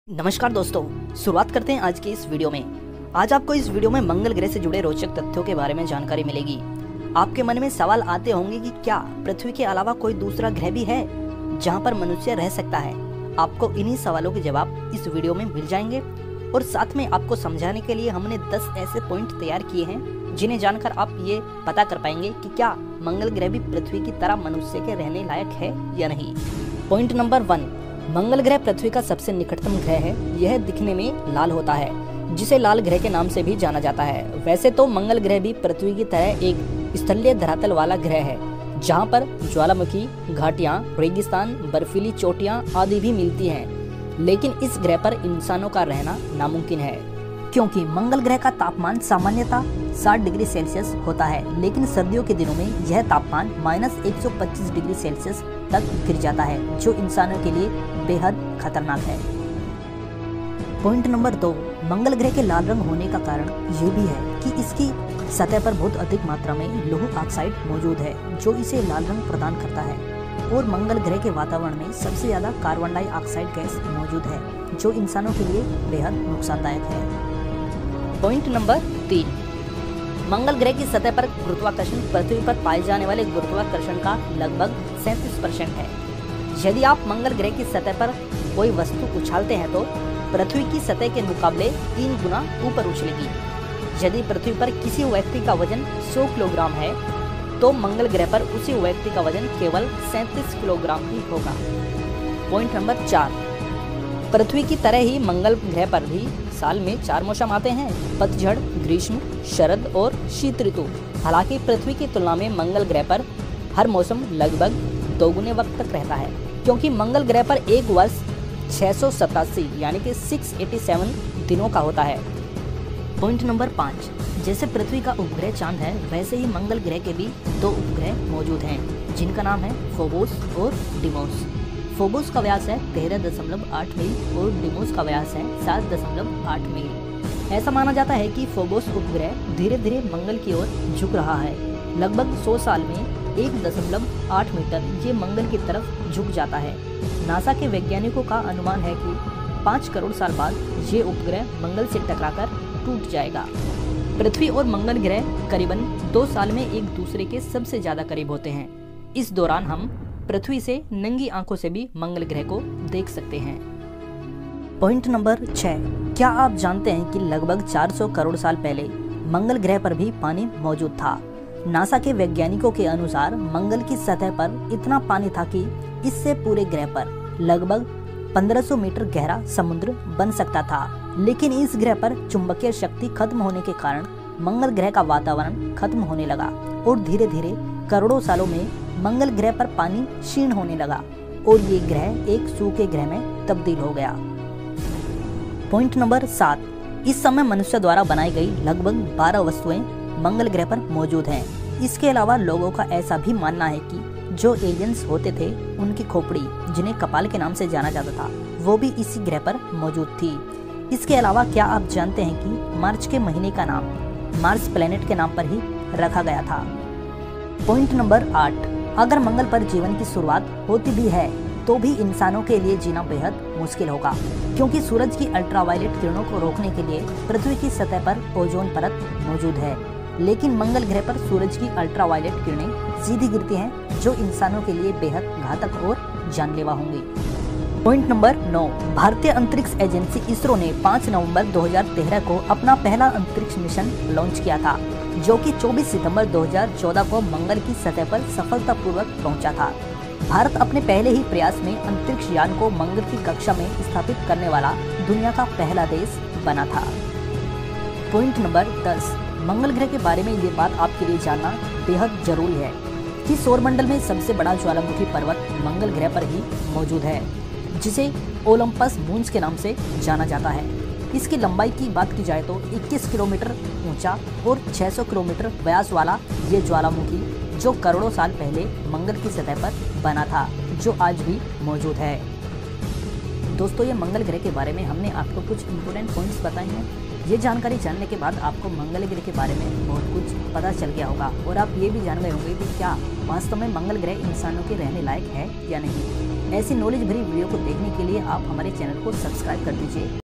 नमस्कार दोस्तों, शुरुआत करते हैं आज की इस वीडियो में। आज आपको इस वीडियो में मंगल ग्रह से जुड़े रोचक तथ्यों के बारे में जानकारी मिलेगी। आपके मन में सवाल आते होंगे कि क्या पृथ्वी के अलावा कोई दूसरा ग्रह भी है जहां पर मनुष्य रह सकता है। आपको इन्हीं सवालों के जवाब इस वीडियो में मिल जाएंगे और साथ में आपको समझाने के लिए हमने 10 ऐसे पॉइंट तैयार किए हैं जिन्हें जानकर आप ये पता कर पाएंगे कि क्या मंगल ग्रह भी पृथ्वी की तरह मनुष्य के रहने लायक है या नहीं। पॉइंट नंबर 1, मंगल ग्रह पृथ्वी का सबसे निकटतम ग्रह है। यह दिखने में लाल होता है, जिसे लाल ग्रह के नाम से भी जाना जाता है। वैसे तो मंगल ग्रह भी पृथ्वी की तरह एक स्थलीय धरातल वाला ग्रह है, जहां पर ज्वालामुखी, घाटियां, रेगिस्तान, बर्फीली चोटियां आदि भी मिलती हैं। लेकिन इस ग्रह पर इंसानों का रहना नामुमकिन है, क्योंकि मंगल ग्रह का तापमान सामान्यतः 60 डिग्री सेल्सियस होता है, लेकिन सर्दियों के दिनों में यह तापमान -125 डिग्री सेल्सियस तक गिर जाता है, जो इंसानों के लिए बेहद खतरनाक है। पॉइंट नंबर 2, मंगल ग्रह के लाल रंग होने का कारण ये भी है कि इसकी सतह पर बहुत अधिक मात्रा में लौह ऑक्साइड मौजूद है, जो इसे लाल रंग प्रदान करता है। और मंगल ग्रह के वातावरण में सबसे ज्यादा कार्बन डाइऑक्साइड गैस मौजूद है, जो इंसानों के लिए बेहद नुकसानदायक है। पॉइंट नंबर 3, मंगल ग्रह की सतह पर गुरुत्वाकर्षण पृथ्वी पर पाए जाने वाले गुरुत्वाकर्षण का लगभग 37% है। यदि आप मंगल ग्रह की सतह पर कोई वस्तु उछालते हैं तो पृथ्वी की सतह के मुकाबले 3 गुना ऊपर उछलेगी। यदि पृथ्वी पर किसी व्यक्ति का वजन 100 किलोग्राम है तो मंगल ग्रह पर उसी व्यक्ति का वजन केवल 37 किलोग्राम ही होगा। पॉइंट नंबर 4, पृथ्वी की तरह ही मंगल ग्रह पर भी साल में 4 मौसम आते हैं: पतझड़, ग्रीष्म, शरद और शीत ऋतु। हालांकि पृथ्वी की तुलना में मंगल ग्रह पर हर मौसम लगभग 2 गुने वक्त तक रहता है, क्योंकि मंगल ग्रह पर एक वर्ष 687 यानी कि 687 दिनों का होता है। पॉइंट नंबर 5, जैसे पृथ्वी का उपग्रह चांद है, वैसे ही मंगल ग्रह के भी 2 उपग्रह मौजूद हैं, जिनका नाम है फोबोस और डिमोस। फोबोस का व्यास है 13.8 मील और डिमोस का व्यास है 7.8 मील। ऐसा माना जाता है कि फोबोस उपग्रह धीरे धीरे मंगल की ओर झुक रहा है। लगभग 100 साल में 1.8 मीटर ये मंगल की तरफ झुक जाता है। नासा के वैज्ञानिकों का अनुमान है कि 5 करोड़ साल बाद ये उपग्रह मंगल से टकराकर टूट जाएगा। पृथ्वी और मंगल ग्रह करीबन 2 साल में एक दूसरे के सबसे ज्यादा करीब होते हैं। इस दौरान हम पृथ्वी से नंगी आंखों से भी मंगल ग्रह को देख सकते हैं। पॉइंट नंबर 6, क्या आप जानते हैं कि लगभग 400 करोड़ साल पहले मंगल ग्रह पर भी पानी मौजूद था। नासा के वैज्ञानिकों के अनुसार मंगल की सतह पर इतना पानी था कि इससे पूरे ग्रह पर लगभग 1500 मीटर गहरा समुद्र बन सकता था। लेकिन इस ग्रह पर चुंबकीय शक्ति खत्म होने के कारण मंगल ग्रह का वातावरण खत्म होने लगा और धीरे धीरे करोड़ों सालों में मंगल ग्रह पर पानी क्षीण होने लगा और ये ग्रह एक सूखे ग्रह में तब्दील हो गया। पॉइंट नंबर 7, इस समय मनुष्य द्वारा बनाई गई लगभग 12 वस्तुएं मंगल ग्रह पर मौजूद हैं। इसके अलावा लोगों का ऐसा भी मानना है कि जो एलियंस होते थे, उनकी खोपड़ी, जिन्हें कपाल के नाम से जाना जाता था, वो भी इसी ग्रह पर मौजूद थी। इसके अलावा क्या आप जानते हैं कि मार्च के महीने का नाम मार्स प्लेनेट के नाम पर ही रखा गया था। पॉइंट नंबर 8, अगर मंगल पर जीवन की शुरुआत होती भी है तो भी इंसानों के लिए जीना बेहद मुश्किल होगा, क्योंकि सूरज की अल्ट्रावायलेट किरणों को रोकने के लिए पृथ्वी की सतह पर ओजोन परत मौजूद है। लेकिन मंगल ग्रह पर सूरज की अल्ट्रावायलेट किरणें सीधी गिरती हैं, जो इंसानों के लिए बेहद घातक और जानलेवा होंगी। पॉइंट नंबर 9, भारतीय अंतरिक्ष एजेंसी इसरो ने 5 नवंबर 2013 को अपना पहला अंतरिक्ष मिशन लॉन्च किया था, जो कि 24 सितंबर 2014 को मंगल की सतह पर सफलतापूर्वक पहुंचा था। भारत अपने पहले ही प्रयास में अंतरिक्ष यान को मंगल की कक्षा में स्थापित करने वाला दुनिया का पहला देश बना था। पॉइंट नंबर 10, मंगल ग्रह के बारे में ये बात आपके लिए जानना बेहद जरूरी है कि सौरमंडल में सबसे बड़ा ज्वालामुखी पर्वत मंगल ग्रह पर ही मौजूद है, जिसे ओलंपस मून्स के नाम से जाना जाता है। इसकी लंबाई की बात की जाए तो 21 किलोमीटर ऊंचा और 600 किलोमीटर व्यास वाला ये ज्वालामुखी, जो करोड़ों साल पहले मंगल की सतह पर बना था, जो आज भी मौजूद है। दोस्तों, ये मंगल ग्रह के बारे में हमने आपको कुछ इंपोर्टेंट पॉइंट्स बताए हैं। ये जानकारी जानने के बाद आपको मंगल ग्रह के बारे में बहुत कुछ पता चल गया होगा और आप ये भी जान गए होंगे कि क्या वास्तव में मंगल ग्रह इंसानों के रहने लायक है या नहीं। ऐसी नॉलेज भरी वीडियो को देखने के लिए आप हमारे चैनल को सब्सक्राइब कर दीजिए।